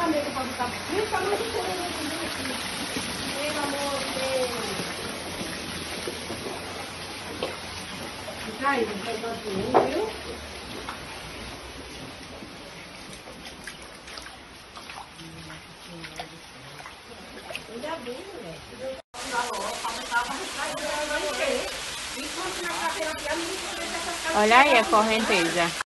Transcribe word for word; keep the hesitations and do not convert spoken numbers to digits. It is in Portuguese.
amigo para botar principalmente o aqui. Pelo amor de Deus. Fica aí, não tem tanto, viu? Ainda bem, né? Olha aí a correnteza.